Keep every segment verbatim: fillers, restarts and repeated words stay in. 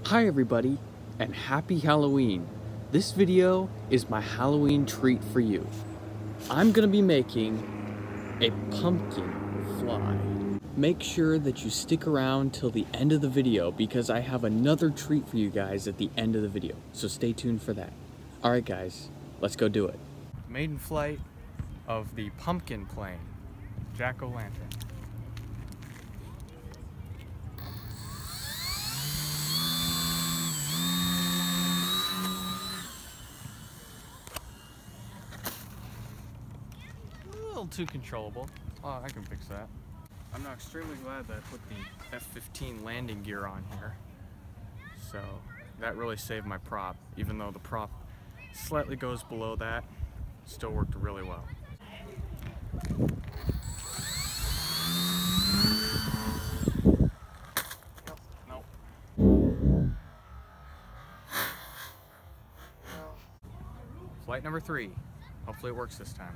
Hi everybody, and happy Halloween. This video is my Halloween treat for you. I'm gonna be making a pumpkin fly. Make sure that you stick around till the end of the video because I have another treat for you guys at the end of the video, so stay tuned for that. Alright guys, let's go do it. Maiden flight of the pumpkin plane, jack-o'-lantern. A little too controllable. Oh, I can fix that. I'm now extremely glad that I put the F fifteen landing gear on here. So that really saved my prop, even though the prop slightly goes below that, still worked really well. Nope. Flight number three. Hopefully it works this time.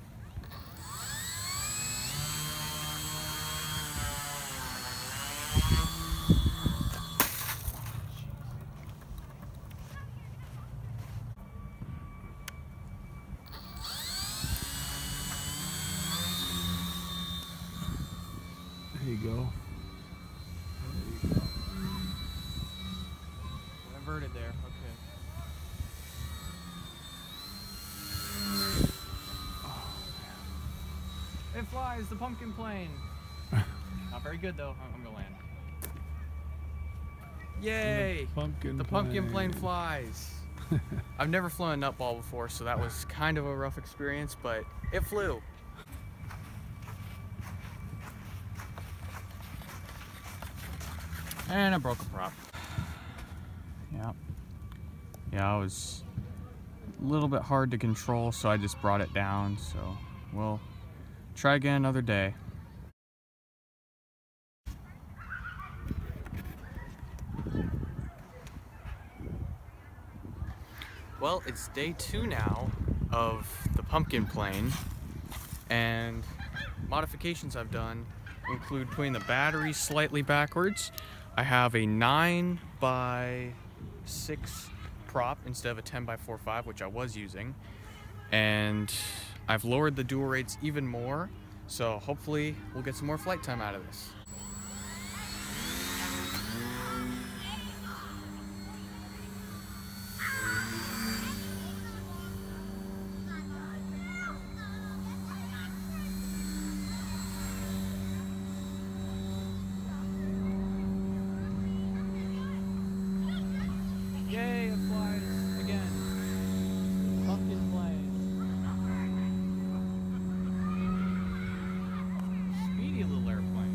There you go. There you go. Inverted there, okay. Oh, man. It flies, the pumpkin plane. Not very good though, I'm gonna land. Yay! The pumpkin the plane. pumpkin plane flies. I've never flown a nutball before, so that was kind of a rough experience, but it flew. And I broke a prop. Yeah. Yeah, it was a little bit hard to control, so I just brought it down. So we'll try again another day. Well, it's day two now of the pumpkin plane, and modifications I've done include putting the battery slightly backwards. I have a nine by six prop instead of a ten by four five, which I was using. And I've lowered the dual rates even more, so hopefully we'll get some more flight time out of this. Yay, it flies again. Pumpkin plane. Speedy little airplane.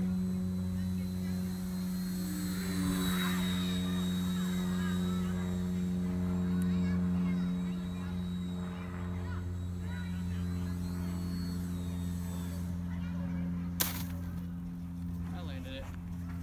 I landed it.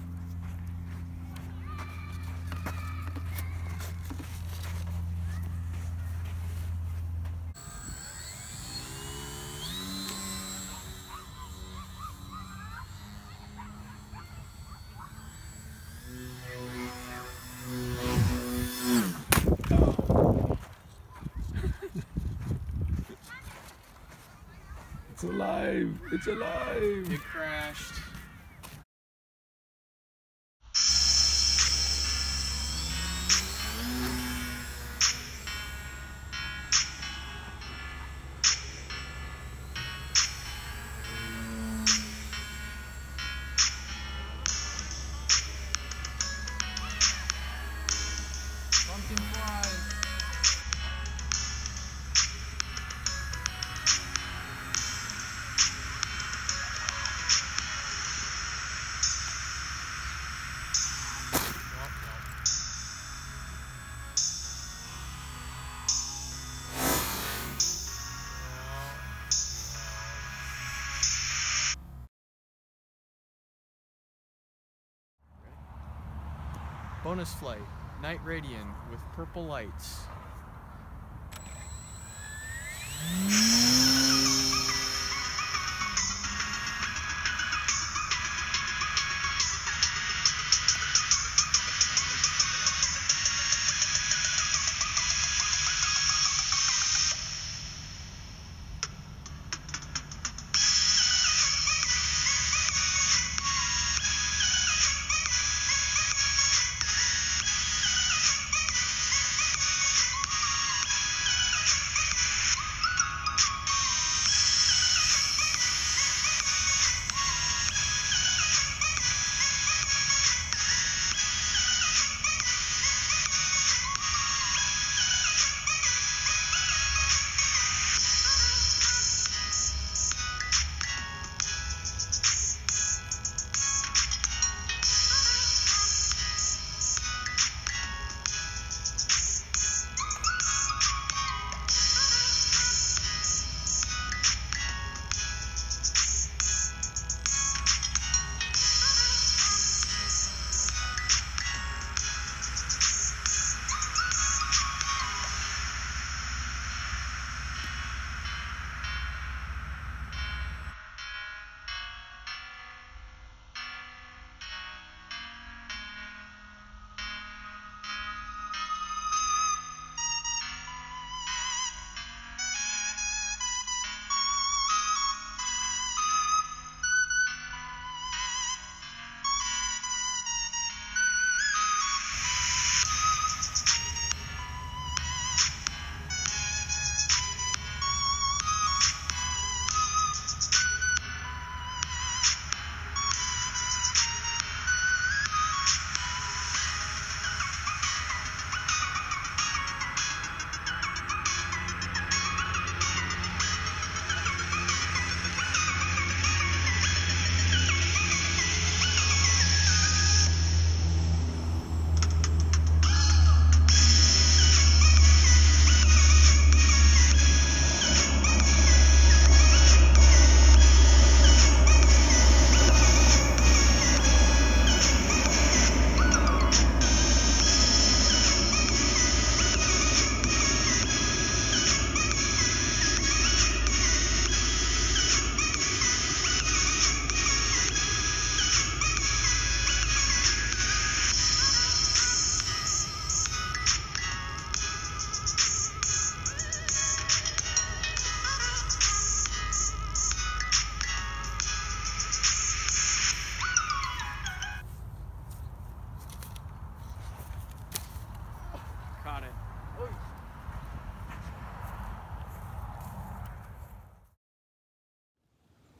It's alive! It's alive! It crashed. Pumpkin flies. Bonus flight, Night Radian with purple lights.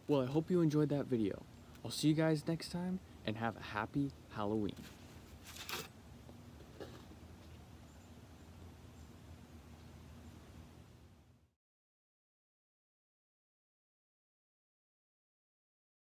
Well, I hope you enjoyed that video. I'll see you guys next time and have a happy Halloween.